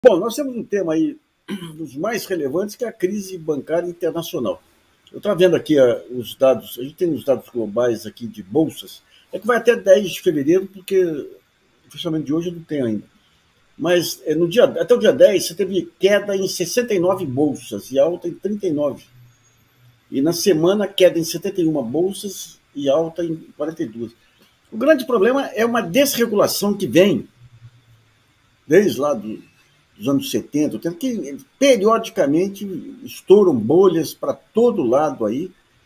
Bom, nós temos um tema aí dos mais relevantes, que é a crise bancária internacional. Eu estava vendo aqui os dados, a gente tem os dados globais aqui de bolsas, é que vai até 10 de fevereiro, porque o fechamento de hoje eu não tenho ainda. Mas no dia, até o dia 10 você teve queda em 69 bolsas e alta em 39. E na semana, queda em 71 bolsas e alta em 42. O grande problema é uma desregulação que vem desde lá dos anos 70, 80, que periodicamente estouram bolhas para todo lado aí.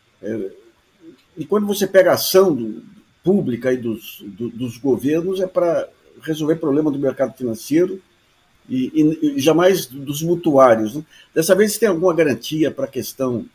E quando você pega a ação pública aí dos governos, é para resolver problema do mercado financeiro e jamais dos mutuários. Né? Dessa vez, tem alguma garantia para a questão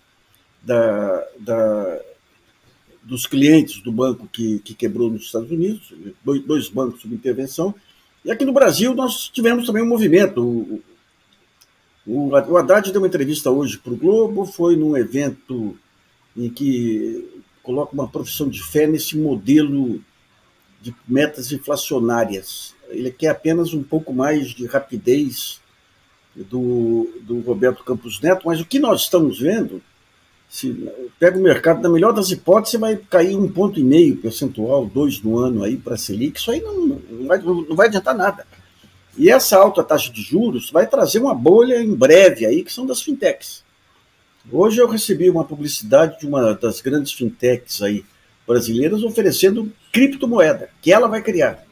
dos clientes do banco que quebrou nos Estados Unidos, dois bancos sob intervenção. E aqui no Brasil nós tivemos também um movimento. O Haddad deu uma entrevista hoje para o Globo, foi num evento em que coloca uma profissão de fé nesse modelo de metas inflacionárias. Ele quer apenas um pouco mais de rapidez do Roberto Campos Neto, mas o que nós estamos vendo, se pega o mercado, na melhor das hipóteses, vai cair 1,5 percentual, 2 no ano aí para a Selic, isso aí não vai adiantar nada. E essa alta taxa de juros vai trazer uma bolha em breve aí, que são das fintechs. Hoje eu recebi uma publicidade de uma das grandes fintechs aí brasileiras oferecendo criptomoeda, que ela vai criar.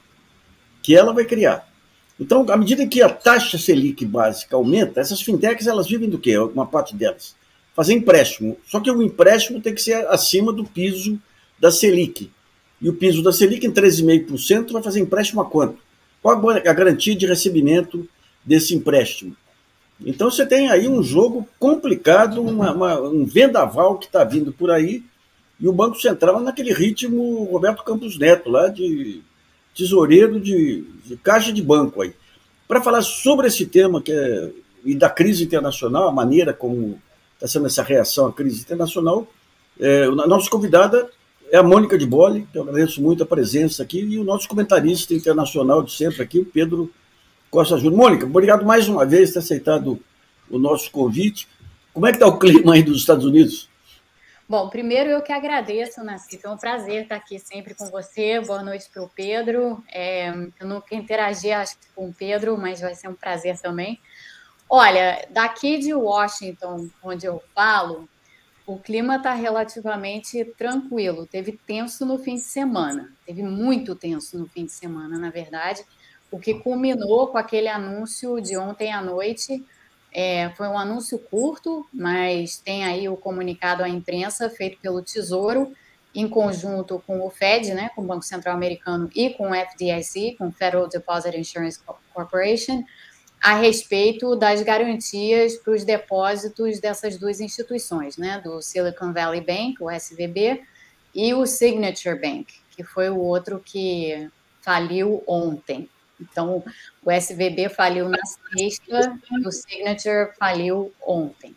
Então, à medida que a taxa Selic básica aumenta, essas fintechs, elas vivem do quê? Uma parte delas. Fazer empréstimo. Só que o empréstimo tem que ser acima do piso da Selic. E o piso da Selic, em 13,5%, vai fazer empréstimo a quanto? Qual a garantia de recebimento desse empréstimo? Então você tem aí um jogo complicado, um vendaval que está vindo por aí, e o Banco Central naquele ritmo Roberto Campos Neto, lá de tesoureiro de caixa de banco aí. Para falar sobre esse tema e da crise internacional, a maneira como está sendo essa reação à crise internacional, a nossa convidada é a Mônica de Bolle, que eu agradeço muito a presença aqui, e o nosso comentarista internacional de sempre aqui, o Pedro Costa Júnior. Mônica, obrigado mais uma vez por ter aceitado o nosso convite. Como é que está o clima aí dos Estados Unidos? Bom, primeiro eu que agradeço, Nassif. É um prazer estar aqui sempre com você. Boa noite para o Pedro. Eu nunca interagi, acho, com o Pedro, mas vai ser um prazer também. Olha, daqui de Washington, onde eu falo, o clima está relativamente tranquilo. Teve tenso no fim de semana. Teve muito tenso no fim de semana, na verdade, o que culminou com aquele anúncio de ontem à noite. Foi um anúncio curto, mas tem aí o comunicado à imprensa feito pelo Tesouro, em conjunto com o Fed, né, com o Banco Central Americano, e com o FDIC, com o Federal Deposit Insurance Corporation, a respeito das garantias para os depósitos dessas duas instituições, né, do Silicon Valley Bank, o SVB, e o Signature Bank, que foi o outro que faliu ontem. Então, o SVB faliu na sexta e o Signature faliu ontem.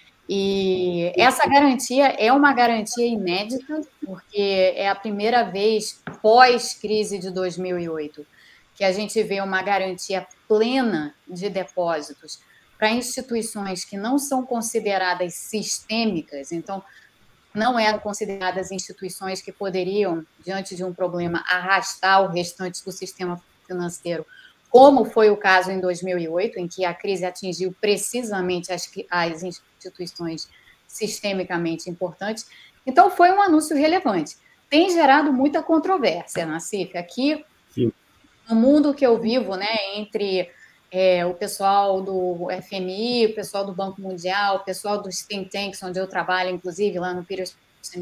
E essa garantia é uma garantia inédita, porque é a primeira vez pós-crise de 2008 que a gente vê uma garantia plena de depósitos para instituições que não são consideradas sistêmicas, então não eram consideradas instituições que poderiam, diante de um problema, arrastar o restante do sistema financeiro, como foi o caso em 2008, em que a crise atingiu precisamente as instituições sistemicamente importantes. Então, foi um anúncio relevante. Tem gerado muita controvérsia, Nassif. Aqui, sim, no mundo que eu vivo, né, entre o pessoal do FMI, o pessoal do Banco Mundial, o pessoal dos think tanks, onde eu trabalho, inclusive, lá no Peterson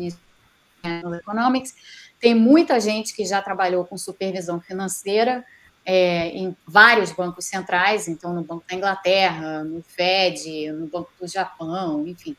Economics, tem muita gente que já trabalhou com supervisão financeira em vários bancos centrais, então no Banco da Inglaterra, no Fed, no Banco do Japão, enfim.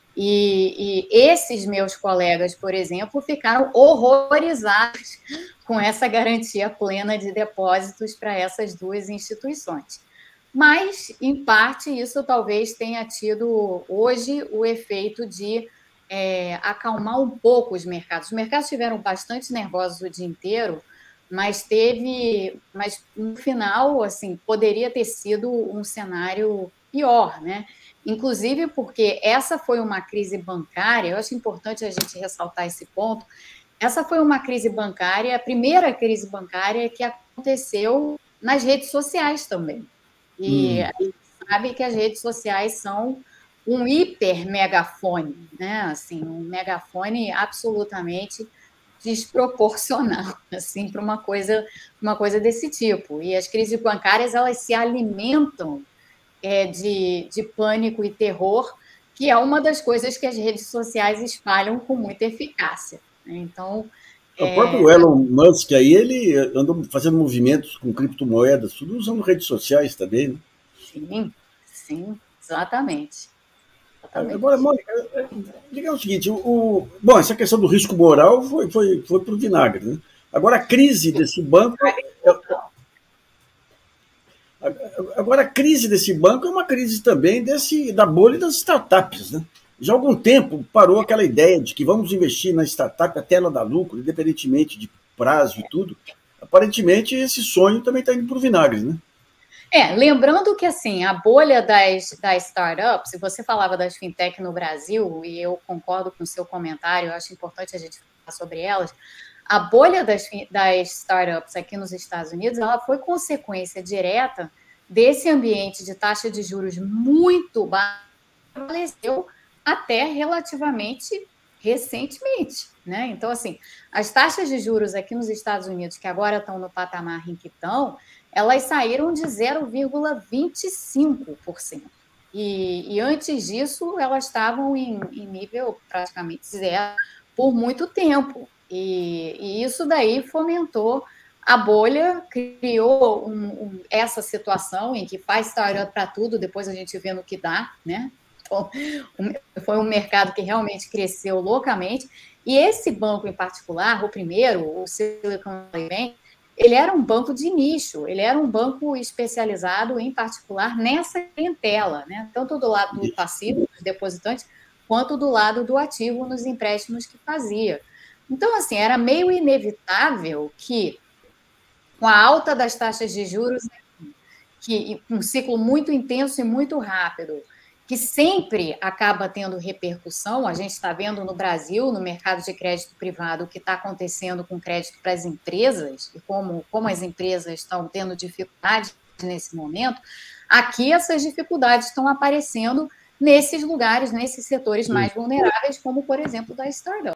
E esses meus colegas, por exemplo, ficaram horrorizados com essa garantia plena de depósitos para essas duas instituições. Mas, em parte, isso talvez tenha tido hoje o efeito de acalmar um pouco os mercados. Os mercados estiveram bastante nervosos o dia inteiro, mas no final, assim, poderia ter sido um cenário pior, né? Inclusive porque essa foi uma crise bancária, eu acho importante a gente ressaltar esse ponto. Essa foi uma crise bancária, a primeira crise bancária que aconteceu nas redes sociais também. E a gente sabe que as redes sociais são um hiper megafone, né? Assim, um megafone absolutamente desproporcional, assim, para uma coisa desse tipo. E as crises bancárias, elas se alimentam de pânico e terror, que é uma das coisas que as redes sociais espalham com muita eficácia. Então, o próprio Elon Musk aí, ele andou fazendo movimentos com criptomoedas, tudo usando redes sociais também, né? Sim, sim, exatamente. Agora, Mônica, diga o seguinte, bom, essa questão do risco moral foi para o vinagre, né? Agora, a crise desse banco... Agora, a crise desse banco é uma crise também da bolha das startups, né? Já há algum tempo parou aquela ideia de que vamos investir na startup até ela dar lucro, independentemente de prazo e tudo. Aparentemente, esse sonho também está indo para o vinagre, né? Lembrando que assim, a bolha das startups, você falava das fintech no Brasil, e eu concordo com o seu comentário, eu acho importante a gente falar sobre elas. A bolha das startups aqui nos Estados Unidos, ela foi consequência direta desse ambiente de taxa de juros muito baixa, que prevaleceu até relativamente recentemente, né? Então, assim, as taxas de juros aqui nos Estados Unidos, que agora estão no patamar em que estão, elas saíram de 0,25%. E antes disso, elas estavam em nível praticamente zero por muito tempo. E isso daí fomentou a bolha, criou essa situação em que faz startup para tudo, depois a gente vê no que dá, né? Então, foi um mercado que realmente cresceu loucamente. E esse banco em particular, o primeiro, o Silicon Valley Bank, ele era um banco de nicho, ele era um banco especializado, em particular, nessa clientela, né? Tanto do lado do passivo, dos depositantes, quanto do lado do ativo, nos empréstimos que fazia. Então, assim, era meio inevitável que, com a alta das taxas de juros, que um ciclo muito intenso e muito rápido, que sempre acaba tendo repercussão. A gente está vendo no Brasil, no mercado de crédito privado, o que está acontecendo com crédito para as empresas e como as empresas estão tendo dificuldade nesse momento. Aqui essas dificuldades estão aparecendo nesses lugares, nesses setores mais vulneráveis, como, por exemplo, da startup.